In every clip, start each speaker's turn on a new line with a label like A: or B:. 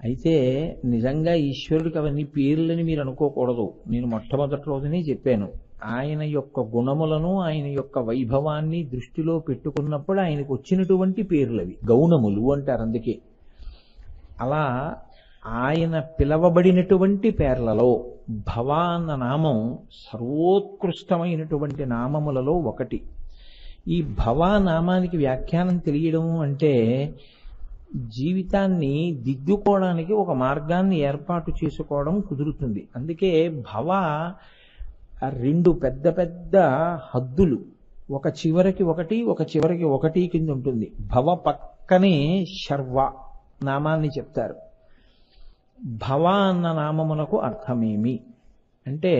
A: అయితే నిజంగా ఈశ్వరుడికి అవన్నీ పేర్లని మీరు అనుకోకూడదు. నేను మొట్టమొదటి రోజునే చెప్పాను, ఆయన యొక్క గుణములను ఆయన యొక్క వైభవాన్ని దృష్టిలో పెట్టుకున్నప్పుడు ఆయనకు వచ్చినటువంటి పేర్లవి గౌణములు అంటారు. అందుకే అలా ఆయన పిలవబడినటువంటి పేర్లలో భవ అన్న నామం సర్వోత్కృష్టమైనటువంటి నామములలో ఒకటి. ఈ భవ నామానికి వ్యాఖ్యానం తెలియడం అంటే జీవితాన్ని దిద్దుకోవడానికి ఒక మార్గాన్ని ఏర్పాటు చేసుకోవడం కుదురుతుంది. అందుకే భవ రెండు పెద్ద పెద్ద హద్దులు, ఒక చివరికి ఒకటి ఒక చివరికి ఒకటి కింద ఉంటుంది. భవ పక్కనే శర్వ నామాన్ని చెప్తారు. భవ అన్న నామమునకు అర్థమేమి అంటే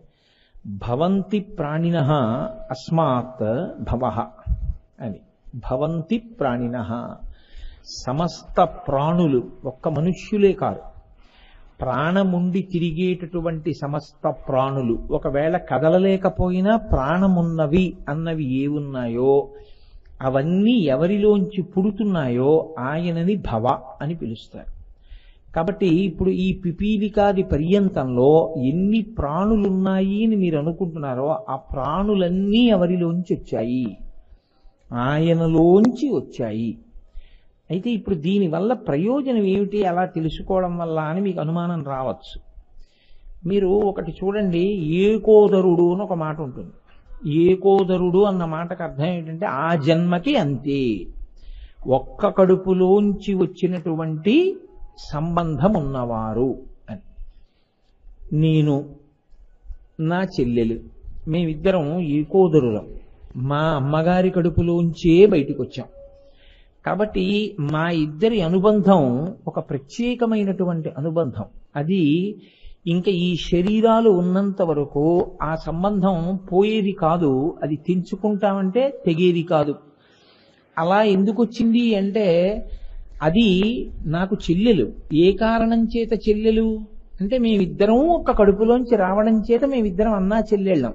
A: భవంతి ప్రాణినః అస్మాత్ భవః అని. భవంతి ప్రాణినః సమస్త ప్రాణులు, ఒక్క మనుష్యులే కాదు, ప్రాణముండి తిరిగేటటువంటి సమస్త ప్రాణులు, ఒకవేళ కదలలేకపోయినా ప్రాణమున్నవి అన్నవి ఏవున్నాయో అవన్నీ ఎవరిలోంచి పుడుతున్నాయో ఆయనని భవ అని పిలుస్తారు. కాబట్టి ఇప్పుడు ఈ పిపీలికాది పర్యంతంలో ఎన్ని ప్రాణులున్నాయి అని మీరు అనుకుంటున్నారో ఆ ప్రాణులన్నీ ఎవరిలోంచి వచ్చాయి, ఆయనలోంచి వచ్చాయి. అయితే ఇప్పుడు దీనివల్ల ప్రయోజనం ఏమిటి అలా తెలుసుకోవడం వల్ల అని మీకు అనుమానం రావచ్చు. మీరు ఒకటి చూడండి, ఏకోదరుడు అని ఒక మాట ఉంటుంది. ఏకోదరుడు అన్న మాటకు అర్థం ఏంటంటే ఆ జన్మకి అంతే, ఒక్క కడుపులోంచి వచ్చినటువంటి సంబంధం ఉన్నవారు అని. నేను నా చెల్లెలు మేమిద్దరం ఏకోదరులం, మా అమ్మగారి కడుపులోంచే బయటకు వచ్చాం. కాబట్టి మా ఇద్దరి అనుబంధం ఒక ప్రత్యేకమైనటువంటి అనుబంధం. అది ఇంకా ఈ శరీరాలు ఉన్నంత వరకు ఆ సంబంధం పోయేది కాదు, అది తెంచుకుంటామంటే తెగేది కాదు. అలా ఎందుకు వచ్చింది అంటే అది నాకు చెల్లెలు. ఏ కారణం చేత చెల్లెలు అంటే మేమిద్దరం ఒక కడుపులోంచి రావడం చేత మేమిద్దరం అన్నా చెల్లెళ్ళం.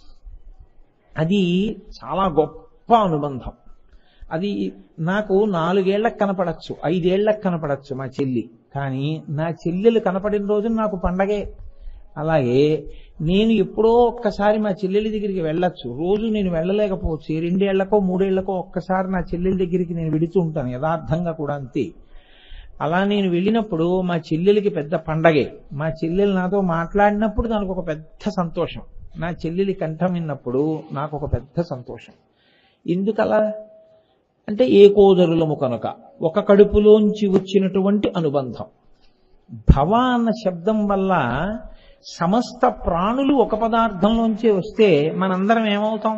A: అది చాలా గొప్ప అనుబంధం. అది నాకు 4 ఏళ్లకు కనపడచ్చు, 5 ఏళ్లకు కనపడచ్చు మా చెల్లి, కానీ నా చెల్లెలు కనపడిన రోజు నాకు పండగే. అలాగే నేను ఎప్పుడో ఒక్కసారి మా చెల్లెలి దగ్గరికి వెళ్ళొచ్చు, రోజు నేను వెళ్ళలేకపోవచ్చు. 2 ఏళ్లకో 3 ఏళ్లకో ఒక్కసారి నా చెల్లెలి దగ్గరికి నేను వెళుతూ ఉంటాను, యథార్థంగా కూడా అంతే. అలా నేను వెళ్ళినప్పుడు మా చెల్లెలికి పెద్ద పండగే. మా చెల్లెలు నాతో మాట్లాడినప్పుడు నాకు ఒక పెద్ద సంతోషం, నా చెల్లెలి కంఠం విన్నప్పుడు నాకు ఒక పెద్ద సంతోషం. ఎందుకలా అంటే ఏకోదరులము కనుక, ఒక కడుపులోంచి వచ్చినటువంటి అనుబంధం. భవ అన్న శబ్దం వల్ల సమస్త ప్రాణులు ఒక పదార్థంలోంచే వస్తే మనందరం ఏమవుతాం?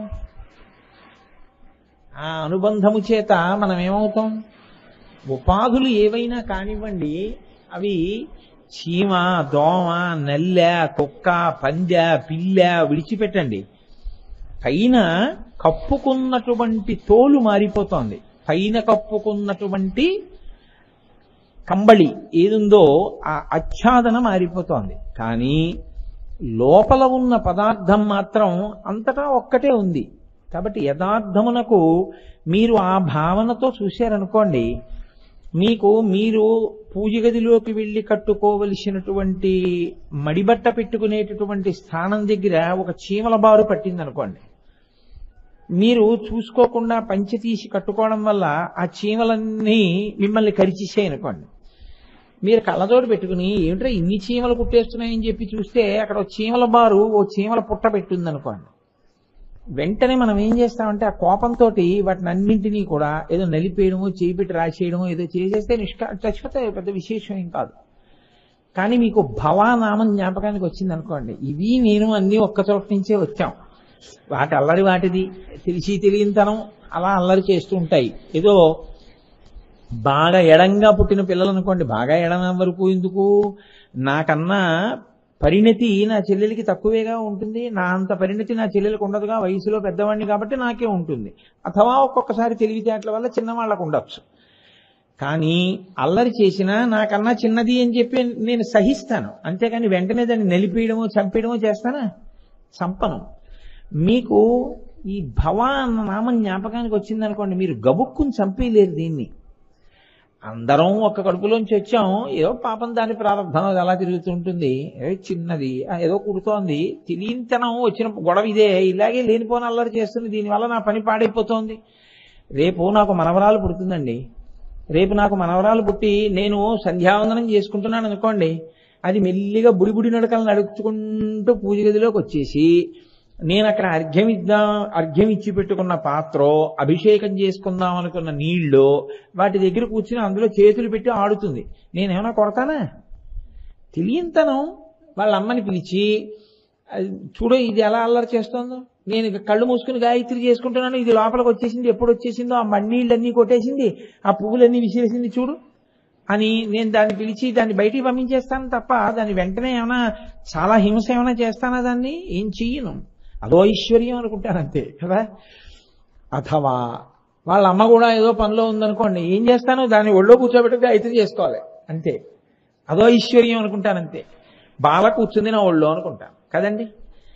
A: ఆ అనుబంధము చేత మనం ఏమవుతాం? ఉపాధులు ఏవైనా కానివ్వండి, అవి చీమ, దోమ, నల్లె, కుక్క, పందె, పిల్ల విడిచిపెట్టండి, పైన కప్పుకున్నటువంటి తోలు మారిపోతోంది, పైన కప్పుకున్నటువంటి కంబళి ఏదుందో ఆ ఆచ్ఛాదన మారిపోతోంది. కానీ లోపల ఉన్న పదార్థం మాత్రం అంతటా ఒక్కటే ఉంది. కాబట్టి యథార్థమునకు మీరు ఆ భావనతో చూశారనుకోండి, మీరు పూజ గదిలోకి వెళ్ళి కట్టుకోవలసినటువంటి మడిబట్ట పెట్టుకునేటటువంటి స్థానం దగ్గర ఒక చీమల బారు పట్టిందనుకోండి, మీరు చూసుకోకుండా పంచె తీసి కట్టుకోవడం వల్ల ఆ చీమలన్నీ మిమ్మల్ని కరిచేసాయి అనుకోండి. మీరు కళ్ళజోడు పెట్టుకుని ఏమిట్రా ఇన్ని చీమలు కుట్టేస్తున్నాయని చెప్పి చూస్తే అక్కడ ఓ చీమల బారు, ఓ చీమల పుట్ట పెట్టింది అనుకోండి. వెంటనే మనం ఏం చేస్తామంటే ఆ కోపంతో వాటిని అన్నింటినీ కూడా ఏదో నలిపేయడమో, చేయి పెట్టి రాసేయడమో ఏదో చేసేస్తే చచ్చిపోతే పెద్ద విశేషం ఏం కాదు. కానీ మీకు భవానామం జ్ఞాపకానికి వచ్చింది అనుకోండి, ఇవి నేను అన్నీ ఒక్క చోట నుంచే వచ్చాం, వాటి అల్లరి వాటిది, తెలిసి తెలియనితనం అలా అల్లరి చేస్తూ ఉంటాయి. ఏదో బాగా ఎడంగా పుట్టిన పిల్లలు అనుకోండి, బాగా ఎడం వరకు ఎందుకు, నాకన్నా పరిణతి నా చెల్లెలికి తక్కువేగా ఉంటుంది, నా అంత పరిణతి నా చెల్లెలికి ఉండదుగా, వయసులో పెద్దవాడిని కాబట్టి నాకే ఉంటుంది. అథవా ఒక్కొక్కసారి తెలివితేటల వల్ల చిన్నవాళ్ళకు ఉండొచ్చు. కానీ అల్లరి చేసినా నాకన్నా చిన్నది అని చెప్పి నేను సహిస్తాను, అంతేకాని వెంటనే దాన్ని నలిపేయడమో చంపేయడమో చేస్తానా? చంపను. మీకు ఈ భవ అన్న నామం జ్ఞాపకానికి వచ్చిందనుకోండి, మీరు గబుక్కుని చంపేయలేరు దీన్ని. అందరం ఒక్క కడుపులోంచి వచ్చాం, ఏదో పాపం దాని ప్రారంభం అది అలా తిరుగుతుంటుంది, చిన్నది ఏదో కుడుతోంది, తెలియనితనం వచ్చిన గొడవ ఇదే, ఇలాగే లేనిపోని అల్లరి చేస్తుంది, దీనివల్ల నా పని పాడైపోతోంది. రేపు నాకు మనవరాలు పుడుతుందండి, రేపు నాకు మనవరాలు పుట్టి నేను సంధ్యావందనం చేసుకుంటున్నాను అనుకోండి, అది మెల్లిగా బుడిబుడి నడకలు నడుచుకుంటూ పూజ గదిలోకి వచ్చేసి నేను అక్కడ అర్ఘ్యం ఇచ్చి పెట్టుకున్న పాత్ర, అభిషేకం చేసుకుందాం అనుకున్న నీళ్లు వాటి దగ్గర కూర్చుని అందులో చేతులు పెట్టి ఆడుతుంది. నేనేమన్నా కొడతానా? తెలియంతనం. వాళ్ళ అమ్మని పిలిచి, చూడు ఇది ఎలా అల్లరి చేస్తోందో, నేను కళ్ళు మూసుకుని గాయత్రి చేసుకుంటున్నాను, ఇది లోపలికి వచ్చేసింది, ఎప్పుడు వచ్చేసిందో ఆ మన్నీళ్ళన్నీ కొట్టేసింది, ఆ పువ్వులన్నీ విసిరేసింది చూడు అని నేను దాన్ని పిలిచి దాన్ని బయటికి పంపించేస్తాను తప్ప దాన్ని వెంటనే ఏమైనా చాలా హింస ఏమైనా చేస్తానా? దాన్ని ఏం చెయ్యను. అదో ఐశ్వర్యం అనుకుంటానంతే కదా. అథవా వాళ్ళ అమ్మ కూడా ఏదో పనిలో ఉందనుకోండి, ఏం చేస్తాను, దాన్ని ఒళ్ళో కూర్చోబెట్టి గాయత్రి చేసుకోవాలి అంతే, అదో ఐశ్వర్యం అనుకుంటానంతే. బాల కూర్చుంది నా ఒళ్ళో అనుకుంటాను కదండి.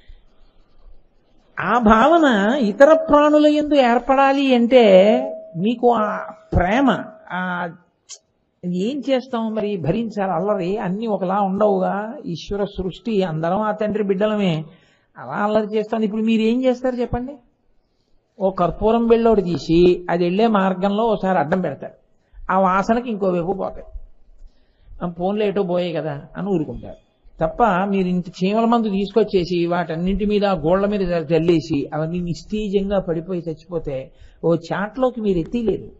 A: ఆ భావన ఇతర ప్రాణుల యందు ఏర్పడాలి అంటే మీకు ఆ ప్రేమ, ఆ ఏం చేస్తాం మరి, భరించాలి అల్లరి, అన్ని ఒకలా ఉండవుగా. ఈశ్వర సృష్టి, అందరం ఆ తండ్రి బిడ్డలమే, అలా అల్లరి చేస్తాను. ఇప్పుడు మీరు ఏం చేస్తారు చెప్పండి? ఓ కర్పూరం బిళ్ళోటి తీసి అది వెళ్ళే మార్గంలో ఒకసారి అడ్డం పెడతారు, ఆ వాసనకి ఇంకోవైపు పోతాయి, ఫోన్లో ఏటో పోయాయి కదా అని ఊరుకుంటారు తప్ప మీరు ఇంత చీమల మందు తీసుకొచ్చేసి వాటన్నింటి మీద గోళ్ల మీద జల్లేసి అవన్నీ నిస్తేజంగా పడిపోయి చచ్చిపోతే ఓ చాట్లోకి మీరు ఎత్తిలేరు.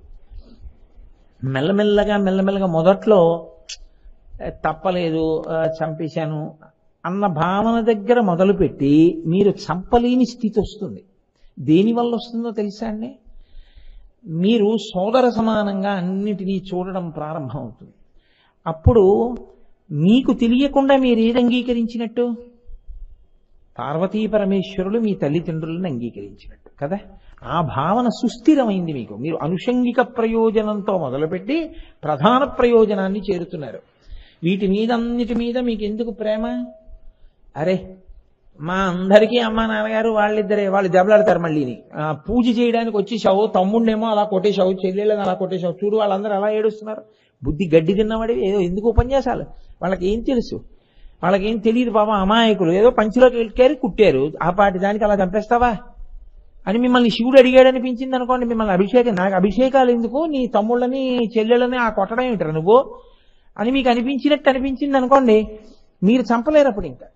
A: మెల్లమెల్లగా మొదట్లో తప్పలేదు, చంపేశాను అన్న భావన దగ్గర మొదలుపెట్టి మీరు చంపలేని స్థితి వస్తుంది. దేనివల్ల వస్తుందో తెలుసా అండి? మీరు సోదర సమానంగా అన్నిటినీ చూడడం ప్రారంభం అవుతుంది. అప్పుడు మీకు తెలియకుండా మీరు ఏది అంగీకరించినట్టు? పార్వతీ పరమేశ్వరులు మీ తల్లిదండ్రులను అంగీకరించినట్టు కదా. ఆ భావన సుస్థిరమైంది మీకు. మీరు అనుషంగిక ప్రయోజనంతో మొదలుపెట్టి ప్రధాన ప్రయోజనాన్ని చేరుతున్నారు. వీటి మీద అన్నిటి మీద మీకు ఎందుకు ప్రేమ? అరే మా అందరికీ అమ్మా నాన్నగారు వాళ్ళిద్దరే, వాళ్ళు దెబ్బలాడతారు, మళ్ళీని పూజ చేయడానికి వచ్చేసావు, తమ్ముడినేమో అలా కొట్టేశావు, చెల్లెళ్ళని అలా కొట్టేశావు, చూడు వాళ్ళందరూ అలా ఏడుస్తున్నారు. బుద్ధి గడ్డి తిన్నవాడి ఏదో ఎందుకు ఉపన్యాసాలు, వాళ్ళకి ఏం తెలుసు, వాళ్ళకేం తెలియదు పాపం, అమాయకులు. ఏదో పంచిలోకి వెళ్ళారు, కుట్టారు, ఆ పాటి దానికి అలా చంపేస్తావా అని మిమ్మల్ని శివుడు అడిగాడు అనిపించింది అనుకోండి. మిమ్మల్ని నాకు అభిషేకాలు ఎందుకు, నీ తమ్ముళ్ళని చెల్లెళ్ళని ఆ కొట్టడం ఏమిటరా నువ్వు అని మీకు అనిపించింది అనుకోండి, మీరు చంపలేరు అప్పుడు. ఇంకా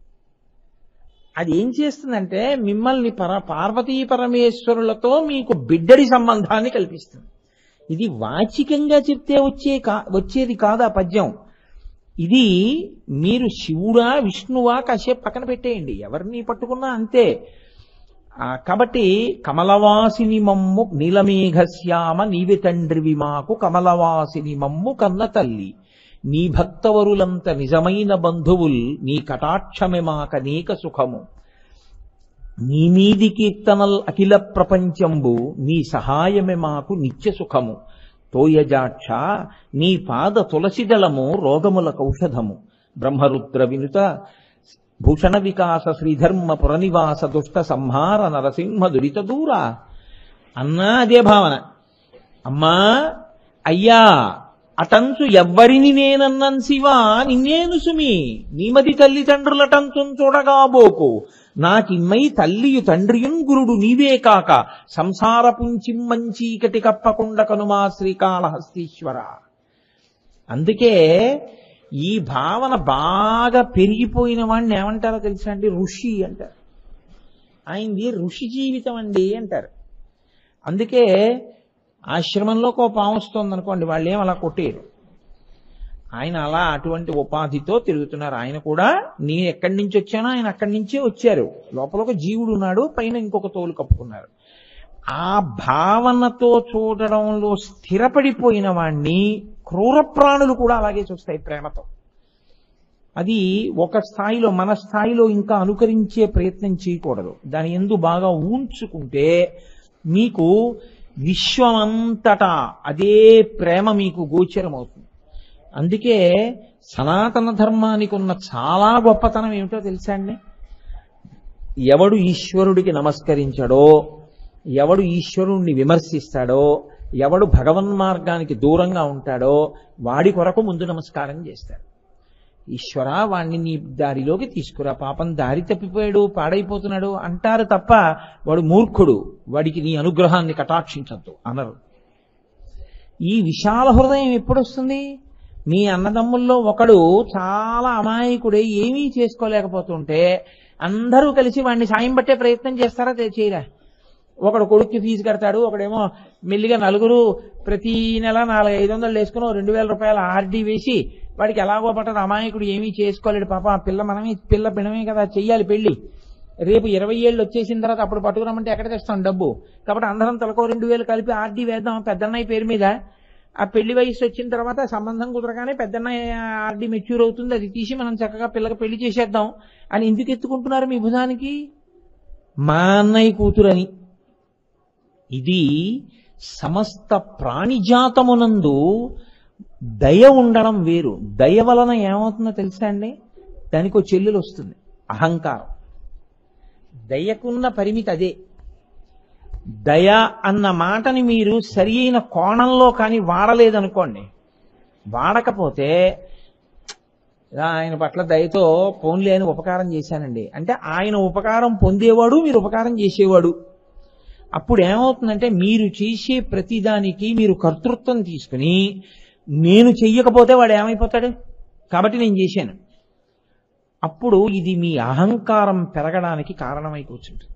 A: అది ఏం చేస్తుందంటే మిమ్మల్ని పార్వతీ పరమేశ్వరులతో మీకు బిడ్డడి సంబంధాన్ని కల్పిస్తుంది. ఇది వాచికంగా చెప్తే వచ్చేది కాదు ఆ పద్యం. ఇది మీరు శివుడా విష్ణువా కాసేపు పక్కన పెట్టేయండి, ఎవరిని పట్టుకున్నా అంతే. కాబట్టి కమలవాసిని మమ్ము నీలమేఘశ్యామ నీవి తండ్రివి మాకు కమలవాసిని మమ్ము కన్న తల్లి, నీ భక్తవరులంత నిజమైన బంధువుల్ నీ కటాక్షమే మాకనేక సుఖము, నీ మీది కీర్తనల్ అఖిల ప్రపంచంబు నీ సహాయమే మాకు నిత్య సుఖము, తోయజాక్ష నీ పాద తులసిదళము రోగములకు ఔషధము, బ్రహ్మరుద్ర వినుత భూషణ వికాస శ్రీధర్మ పురనివాస దుష్ట సంహార నరసింహ దురిత దూర అన్నా అదే భావన. అమ్మా అయ్యా అటంచు ఎవ్వరిని నేనన్నన్ శివా నిన్నేను సుమి, నీమది తల్లిదండ్రులటంచు చూడగాబోకు, నాకిమ్మై తల్లియు తండ్రియున్ గురుడు నీవే కాక, సంసార పుంచిమ్మచీకటి కప్పకుండా కనుమా శ్రీకాళహస్తీశ్వర. అందుకే ఈ భావన బాగా పెరిగిపోయిన వాడిని ఏమంటారో తెలుసా అండి? ఋషి అంటారు. ఆయనది ఋషి జీవితం అండి అంటారు. అందుకే ఆశ్రమంలోకి ఓ పాము వస్తుంది అనుకోండి, వాళ్ళు ఏం అలా కొట్టేయరు. ఆయన అలా అటువంటి ఉపాధితో తిరుగుతున్నారు. ఆయన కూడా నేను ఎక్కడి నుంచి వచ్చానో ఆయన అక్కడి నుంచే వచ్చారు. లోపల ఒక జీవుడు ఉన్నాడు, పైన ఇంకొక తోలు కప్పుకున్నారు. ఆ భావనతో చూడడంలో స్థిరపడిపోయిన వాణ్ణి క్రూర ప్రాణులు కూడా అలాగే చూస్తాయి ప్రేమతో. అది ఒక స్థాయిలో, మన స్థాయిలో ఇంకా అనుకరించే ప్రయత్నం చేయకూడదు. దాని యందు బాగా ఊంచుకుంటే మీకు విశ్వమంతటా అదే ప్రేమ మీకు గోచరమవుతుంది. అందుకే సనాతన ధర్మానికి ఉన్న చాలా గొప్పతనం ఏమిటో తెలుసా అండి? ఎవడు ఈశ్వరుడికి నమస్కరించాడో, ఎవడు ఈశ్వరుణ్ణి విమర్శిస్తాడో, ఎవడు భగవన్మార్గానికి దూరంగా ఉంటాడో వాడి కొరకు ముందు నమస్కారం చేస్తాడు. ఈశ్వర వాణ్ణి నీ దారిలోకి తీసుకురా, పాపం దారి తప్పిపోయాడు, పాడైపోతున్నాడు అంటారు తప్ప వాడు మూర్ఖుడు, వాడికి నీ అనుగ్రహాన్ని కటాక్షించద్దు అనరు. ఈ విశాల హృదయం ఎప్పుడొస్తుంది? మీ అన్నదమ్ముల్లో ఒకడు చాలా అమాయకుడే ఏమీ చేసుకోలేకపోతుంటే అందరూ కలిసి వాడిని సాయం పట్టే ప్రయత్నం చేస్తారా? చేయరా? ఒకడు కొడుక్కి ఫీజు కడతాడు, ఒకడేమో మెల్లిగా నలుగురు ప్రతి నెల 400-500 వేసుకుని 2000 రూపాయల ఆర్డీ వేసి వాడికి ఎలాగో పట్టదు, అమాయకుడు ఏమీ చేసుకోలేడు పాపం, ఆ పిల్ల పిల్లమే కదా చెయ్యాలి పెళ్లి, రేపు 20 ఏళ్ళు వచ్చేసిన తర్వాత అప్పుడు పట్టుకురమ్మంటే ఎక్కడ తెస్తాం డబ్బు, కాబట్టి అందరం తలకో 2000 కలిపి ఆర్డీ వేద్దాం పెద్దన్నయ్య పేరు మీద. ఆ పెళ్లి వయసు వచ్చిన తర్వాత సంబంధం కుదరగానే పెద్దన్నయ్య ఆర్డీ మెచ్యూర్ అవుతుంది, అది తీసి మనం చక్కగా పిల్లకి పెళ్లి చేసేద్దాం అని ఎందుకు ఎత్తుకుంటున్నారు మీ భుజానికి? మా అన్నయ్య కూతురని. ఇది సమస్త ప్రాణిజాతమునందు దయ ఉండడం వేరు. దయ వలన ఏమవుతుందో తెలుసా అండి? దానికో చెల్లెలు వస్తుంది, అహంకారం. దయకున్న పరిమితి అదే. దయ అన్న మాటని మీరు సరి అయిన కోణంలో కానీ వాడలేదనుకోండి, వాడకపోతే ఆయన పట్ల దయతో పోన్లే అని ఉపకారం చేశానండి అంటే ఆయన ఉపకారం పొందేవాడు, మీరు ఉపకారం చేసేవాడు. అప్పుడు ఏమవుతుందంటే మీరు చేసే ప్రతిదానికి మీరు కర్తృత్వం తీసుకుని నేను చెయ్యకపోతే వాడు ఏమైపోతాడు, కాబట్టి నేను చేశాను. అప్పుడు ఇది మీ అహంకారం పెరగడానికి కారణమై కూర్చుంటుంది.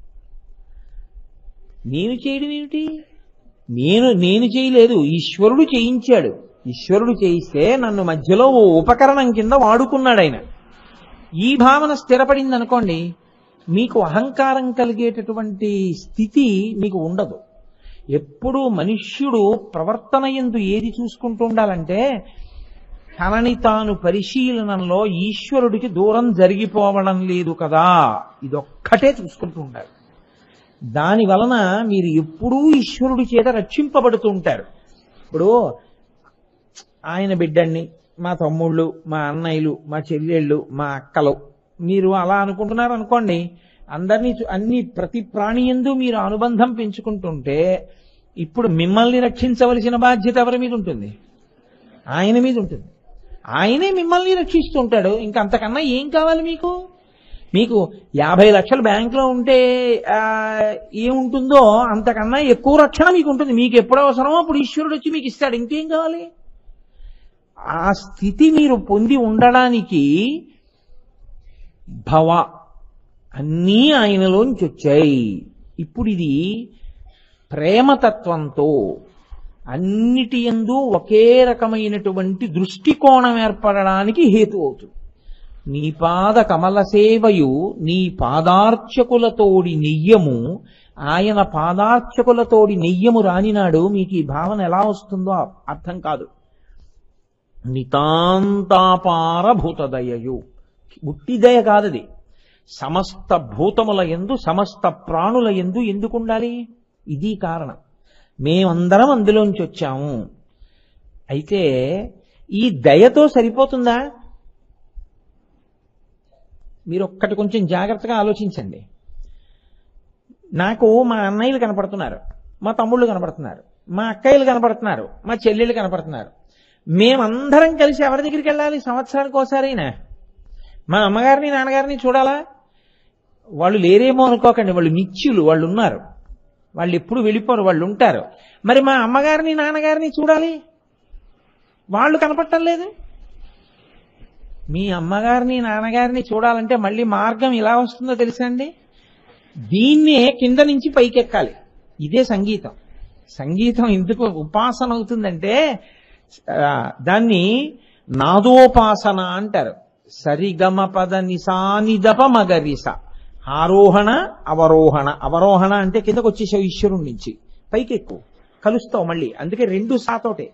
A: నేను చేయడం ఏమిటి? నేను చేయలేదు, ఈశ్వరుడు చేయించాడు. ఈశ్వరుడు చేయిస్తే నన్ను మధ్యలో ఓ ఉపకరణం కింద వాడుకున్నాడు ఆయన. ఈ భావన స్థిరపడింది అనుకోండి, మీకు అహంకారం కలిగేటటువంటి స్థితి మీకు ఉండదు. ఎప్పుడూ మనుష్యుడు ప్రవర్తన యందు ఏది చూసుకుంటూ ఉండాలంటే తనని తాను పరిశీలనలో ఈశ్వరుడికి దూరం జరిగిపోవడం లేదు కదా, ఇదొక్కటే చూసుకుంటూ ఉండాలి. దాని వలన మీరు ఎప్పుడూ ఈశ్వరుడి చేత రక్షింపబడుతూ ఉంటారు. ఇప్పుడు ఆయన బిడ్డల్ని, మా తమ్ముళ్ళు, మా అన్నయ్యలు, మా చెల్లెళ్ళు, మా అక్కలు, మీరు అలా అనుకుంటున్నారు అనుకోండి, అందరినీ ప్రతి ప్రాణి యందు మీరు అనుబంధం పెంచుకుంటుంటే ఇప్పుడు మిమ్మల్ని రక్షించవలసిన బాధ్యత ఎవరి మీద ఉంటుంది? ఆయన మీద ఉంటుంది. ఆయనే మిమ్మల్ని రక్షిస్తుంటాడు. ఇంకా అంతకన్నా ఏం కావాలి మీకు? మీకు 50 లక్షలు బ్యాంకులో ఉంటే ఏముంటుందో అంతకన్నా ఎక్కువ రక్షణ మీకు ఉంటుంది. మీకు ఎప్పుడు అవసరమో అప్పుడు ఈశ్వరుడు వచ్చి మీకు ఇస్తాడు. ఇంకేం కావాలి? ఆ స్థితి మీరు పొంది ఉండడానికి భవ అన్నీ ఆయనలోంచి వచ్చాయి. ఇప్పుడు ఇది ప్రేమతత్వంతో అన్నిటి యందు ఒకే రకమైనటువంటి దృష్టికోణం ఏర్పడడానికి హేతు అవుతుంది. నీ పాద కమల సేవయు నీ పాదార్చకులతోడి నెయ్యము, ఆయన పాదార్చకులతోడి నెయ్యము రానినాడు మీకు ఈ భావన ఎలా వస్తుందో అర్థం కాదు. నితాంతాపార భూతదయయు, ఉట్టి దయ కాదది. సమస్త భూతముల యందు సమస్త ప్రాణుల యందు ఎందుకు ఉండాలి? ఇది కారణం. మేమందరం అందులోంచి వచ్చాము. అయితే ఈ దయతో సరిపోతుందా? మీరు ఒక్కటి కొంచెం జాగ్రత్తగా ఆలోచించండి. నాకు మా అన్నయ్యలు కనపడుతున్నారు, మా తమ్ముళ్ళు కనపడుతున్నారు, మా అక్కయ్యలు కనపడుతున్నారు, మా చెల్లెళ్ళు కనపడుతున్నారు. మేమందరం కలిసి ఎవరి దగ్గరికి వెళ్ళాలి? సంవత్సరానికి ఒకసారైనా మా అమ్మగారిని నాన్నగారిని చూడాలా? వాళ్ళు లేరేమో అనుకోకండి, వాళ్ళు నిత్యులు, వాళ్ళు ఉన్నారు, వాళ్ళు ఎప్పుడు వెళ్ళిపోరు, వాళ్ళు ఉంటారు. మరి మా అమ్మగారిని నాన్నగారిని చూడాలి, వాళ్ళు కనపడటం లేదు. మీ అమ్మగారిని నాన్నగారిని చూడాలంటే మళ్ళీ మార్గం ఎలా వస్తుందో తెలుసా అండి? దీన్నే కింద నుంచి పైకెక్కాలి. ఇదే సంగీతం. సంగీతం ఎందుకు ఉపాసన అవుతుందంటే దాన్ని నాదోపాసన అంటారు. సరిగమ పద నిసానిదప మగరిస, ఆరోహణ అవరోహణ. అవరోహణ అంటే కిందకు వచ్చేసావు ఈశ్వరుడి నుంచి, పైకెక్కు, కలుస్తావు మళ్ళీ, అందుకే 2 సాతోటే.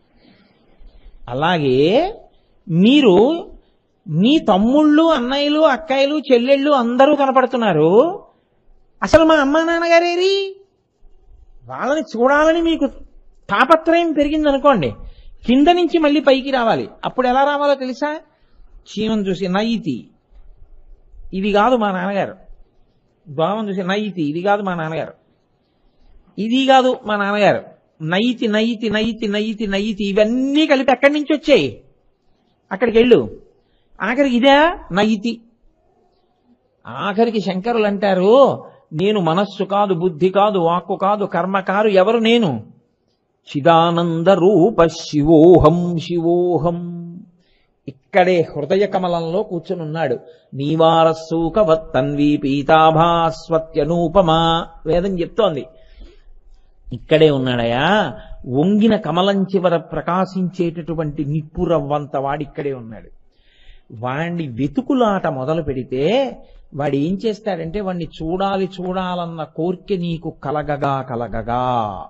A: అలాగే మీరు మీ తమ్ముళ్ళు, అన్నయ్యలు, అక్కయ్యలు, చెల్లెళ్ళు అందరూ కనపడుతున్నారు. అసలు మా అమ్మా నాన్నగారేరి? వాళ్ళని చూడాలని మీకు తాపత్రయం పెరిగిందనుకోండి, కింద నుంచి మళ్ళీ పైకి రావాలి. అప్పుడు ఎలా రావాలో తెలుసా? చీమను చూసి నయితి, ఇది కాదు మా నాన్నగారు. దోమను చూసి నయితి, ఇది కాదు మా నాన్నగారు, ఇది కాదు మా నాన్నగారు. నయితి నయితి నయితి నయితి నయితి ఇవన్నీ కలిపి ఎక్కడి నుంచి వచ్చాయి? అక్కడికి వెళ్ళు. ఆఖరికి ఇదే నయితి. ఆఖరికి శంకరులు అంటారు, నేను మనస్సు కాదు, బుద్ధి కాదు, వాక్కు కాదు, కర్మ కాదు, ఎవరు నేను? చిదానంద రూప శివోహం శివోహం. ఇక్కడే హృదయ కమలంలో కూర్చుని ఉన్నాడు. నీవారస్సూకవత్తన్వీ పీతాభాస్వత్యనూపమా వేదం చెప్తోంది. ఇక్కడే ఉన్నాడయా. వంగిన కమలం చివర ప్రకాశించేటటువంటి నిప్పురవ్వంత వాడిక్కడే ఉన్నాడు. వాణ్ణి వెతుకులాట మొదలు పెడితే వాడు ఏం చేస్తాడంటే, వాణ్ణి చూడాలి చూడాలన్న కోరిక నీకు కలగగా కలగగా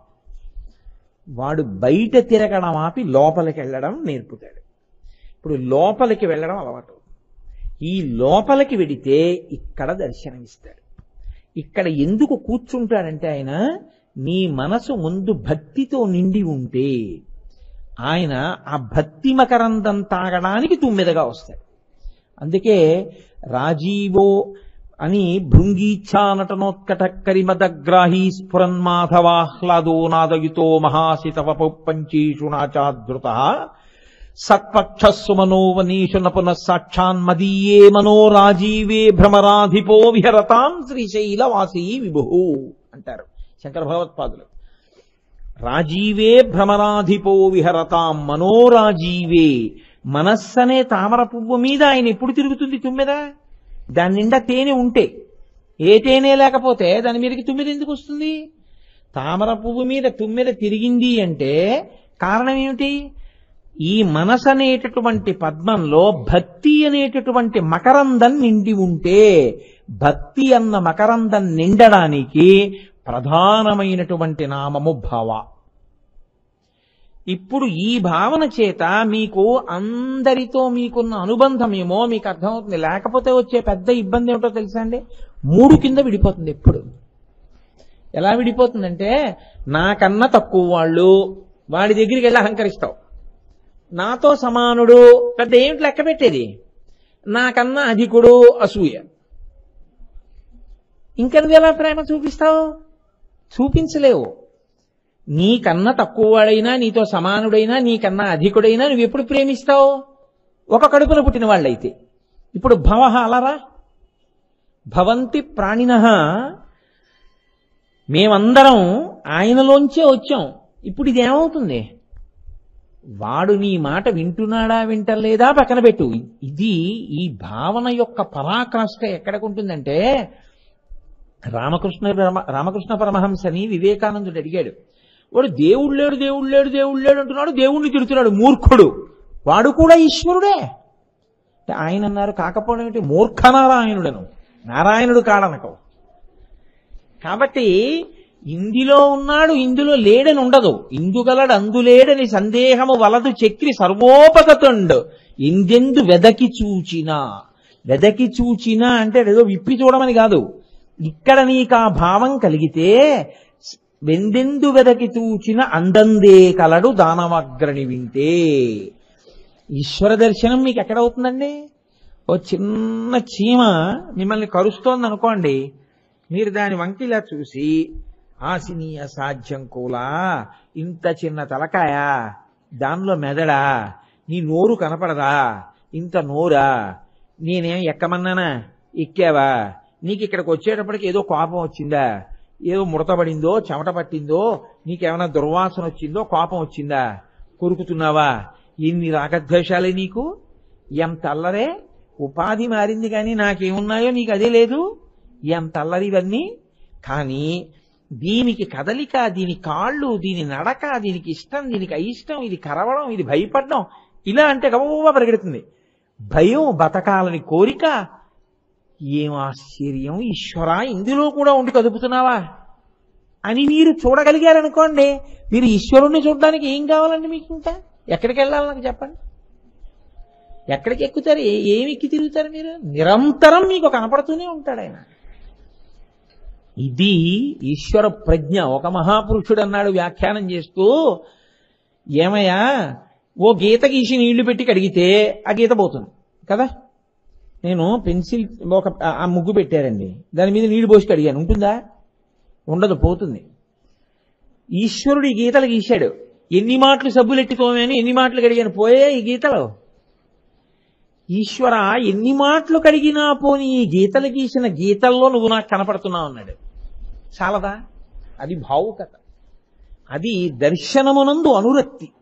A: వాడు బయట తిరగడం ఆపి లోపలికి వెళ్ళడం నేర్పుతాడు. ఇప్పుడు లోపలికి వెళ్ళడం అలవాటు. ఈ లోపలికి వెడితే ఇక్కడ దర్శనమిస్తాడు. ఇక్కడ ఎందుకు కూర్చుంటాడంటే, ఆయన నీ మనసు ముందు భక్తితో నిండి ఉంటే ఆయన ఆ భక్తి మకరందం తాగడానికి తుమ్మెదగా వస్తాడు. అందుకే రాజీవో అని భృంగీచ్ఛా నటనోత్కట కరిమదగ్రాహీ స్ఫురన్మాధవాహ్లాదో నాదయుతో మహాసితవపు పంచీషు నాచాదృత సత్పక్షస్సు మనోవనీషు నపున సాక్షాన్మదీయే మనో రాజీవే భ్రమరాధిపో విహరతాం శ్రీశైలవాసీ విభు అంటారు శంకర భగవత్పాదులు. రాజీవే భ్రమరాధిపో విహరతాం మనోరాజీవే. మనస్సనే తామర పువ్వు మీద ఆయన ఎప్పుడు తిరుగుతుంది తుమ్మెద? దాని నిండా తేనె ఉంటే, ఏ తేనె లేకపోతే దాని మీదకి తుమ్మెద ఎందుకు వస్తుంది? తామర పువ్వు మీద తుమ్మెద తిరిగింది అంటే కారణం ఏమిటి? ఈ మనసు అనేటటువంటి పద్మంలో భక్తి అనేటటువంటి మకరందం నిండి ఉంటే, భక్తి అన్న మకరందం నిండడానికి ప్రధానమైనటువంటి నామము భావ. ఇప్పుడు ఈ భావన చేత మీకు అందరితో మీకున్న అనుబంధమేమో మీకు అర్థమవుతుంది. లేకపోతే వచ్చే పెద్ద ఇబ్బంది ఏమిటో తెలుసా అండి? 3 కింద విడిపోతుంది. ఎప్పుడు ఎలా విడిపోతుందంటే, నాకన్నా తక్కువ వాళ్ళు వాడి దగ్గరికి వెళ్ళి అహంకరిస్తావు. నాతో సమానుడు పెద్ద ఏమిటి లెక్క పెట్టేది? నాకన్నా అధికుడు అసూయ. ఇంకా నువ్వు ఎలా ప్రేమ చూపిస్తావు? చూపించలేవు. నీకన్నా తక్కువ వాడైనా, నీతో సమానుడైనా, నీకన్నా అధికుడైనా నువ్వు ఎప్పుడు ప్రేమిస్తావు? ఒక కడుపున పుట్టిన వాళ్ళైతే. ఇప్పుడు భవ అలరా భవంతి ప్రాణినః, మేమందరం ఆయనలోంచే వచ్చాం. ఇప్పుడు ఇదేమవుతుంది? వాడు నీ మాట వింటున్నాడా వింటలేదా పక్కన పెట్టు. ఇది ఈ భావన యొక్క పరాకాష్ఠ ఎక్కడికుంటుందంటే, రామకృష్ణ పరమహంసని వివేకానందుడు అడిగాడు. వాడు దేవుడు లేడు దేవుడు లేడు దేవుడు లేడు అంటున్నాడు, దేవుణ్ణి తిడుతున్నాడు, మూర్ఖుడు. వాడు కూడా ఈశ్వరుడే. ఆయన అన్నారు, కాకపోవడం ఏంటి? మూర్ఖనారాయణుడను, నారాయణుడు కాడనకవు. కాబట్టి ఇందులో ఉన్నాడు ఇందులో లేడని ఉండదు. ఇందుగలడు అందులేడని సందేహము వలదు చక్రి సర్వోపగతుండు ఇందెందు వెదకి చూచినా. వెదకి చూచినా అంటే ఏదో విప్పి చూడమని కాదు. ఇక్కడ నీకు ఆ భావం కలిగితే వెందెందు వెదకి చూచిన అందందే కలడు దానవగ్రణి వింటే. ఈశ్వర దర్శనం మీకు ఎక్కడవుతుందండి? ఓ చిన్న చీమ మిమ్మల్ని కరుస్తోంది అనుకోండి, మీరు దాని వంకిలా చూసి ఆశనీయ సాధ్యం కూలా, ఇంత చిన్న తలకాయ, దానిలో మెదడా, నీ నోరు కనపడదా, ఇంత నోరా, నేనేం ఎక్కమన్నానా, ఎక్కావా, నీకు ఇక్కడికి వచ్చేటప్పటికి ఏదో కోపం వచ్చిందా, ఏదో ముడతబడిందో చెమట పట్టిందో, నీకేమైనా దుర్వాసన వచ్చిందో కోపం వచ్చిందా, కొరుకుతున్నావా, ఎన్ని రాగద్వేషాలే నీకు, ఎంత అల్లరే, ఉపాధి మారింది కానీ నాకేమున్నాయో నీకు అదే లేదు, ఎంత అల్లరి ఇవన్నీ. కానీ దీనికి కదలిక, దీని కాళ్ళు, దీని నడక, దీనికి ఇష్టం, దీనికి అయిష్టం, ఇది కరవడం, ఇది భయపడడం, ఇలా అంటే గబగబా పరిగెడుతుంది. భయం, బతకాలని కోరిక, ఏం ఆశ్చర్యం ఈశ్వరా, ఇందులో కూడా ఉండి కదుపుతున్నావా అని మీరు చూడగలిగారనుకోండి, మీరు ఈశ్వరుణ్ణి చూడడానికి ఏం కావాలండి మీకు? ఇంకా ఎక్కడికి వెళ్ళాలి నాకు చెప్పండి? ఎక్కడికి ఎక్కుతారు? ఏమి ఎక్కి తిరుగుతారు మీరు? నిరంతరం మీకు కనపడుతూనే ఉంటాడు ఆయన. ఇది ఈశ్వర ప్రజ్ఞ. ఒక మహాపురుషుడు అన్నాడు వ్యాఖ్యానం చేస్తూ, ఏమయ్యా, ఓ గీత గీసి నీళ్లు పెట్టి కడిగితే ఆ గీత పోతుంది కదా. నేను పెన్సిల్ ఆ ముగ్గు పెట్టారండి, దాని మీద నీళ్లు పోసి కడిగాను, ఉంటుందా? ఉండదు, పోతుంది. ఈశ్వరుడు ఈ గీతలు గీశాడు. ఎన్ని మాటలు సబ్బులెట్టుకోమని ఎన్ని మాటలు కడిగాను పోయే ఈ గీతలు. ఈశ్వర ఎన్ని మాటలు కడిగినా పోని ఈ గీతలు గీసిన గీతల్లో నువ్వు నాకు కనపడుతున్నావు అన్నాడు. చాలదా? అది భావుకత, అది దర్శనమునందు అనురక్తి.